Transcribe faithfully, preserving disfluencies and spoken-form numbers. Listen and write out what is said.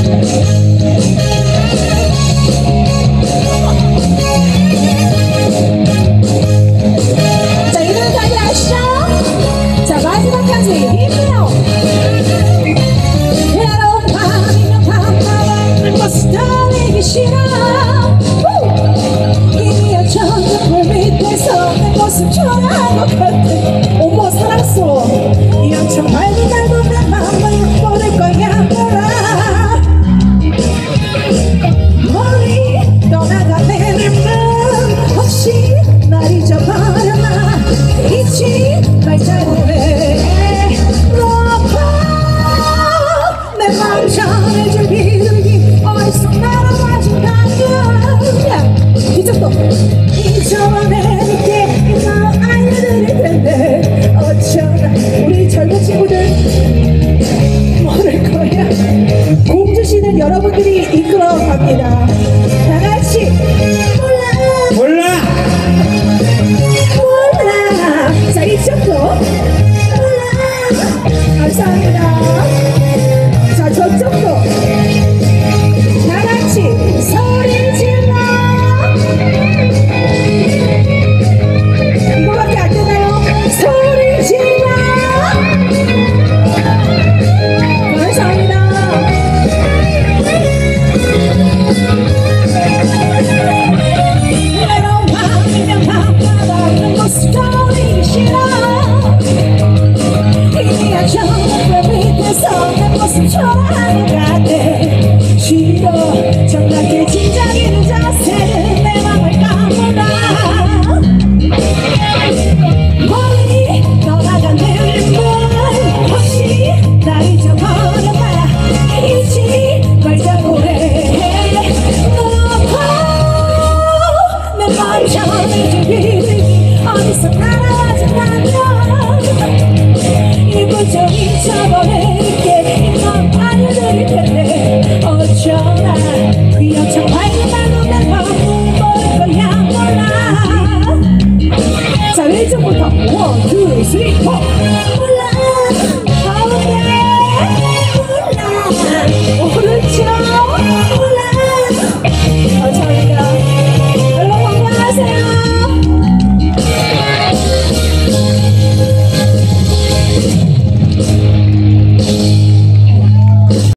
어머 살았어. 이런 참 밝은 날 보면 마음을 모를 거야 몰라. 멀리 떠나가는 맘 혹시 날 잊어버렸나. 잊지 말자고 해. 너봐 내 마음 전해줄 비둘기 어디서 날아가진 가끔 이쪽도 잊어버릴게 우리 젊은 친구들 모를 거야. 공주시는 여러분들이 이끌어 갑니다. 다 같이 몰라 몰라 몰라. 자 이쪽도 몰라. 감사합니다. 자 저쪽도 다 같이 소리 질러. 이거밖에 안 되나요? 소리 질러. 싫어 정답게 진작에는 자세는 내 맘을 까물라. 멀리 떠나가는 분 혹시 나 잊어버렸나. 잊지 말자고 해. 너봐 내 맘 전해줄 비둘기 어디서 날아가진 않아. 이부 좀 잊어버려.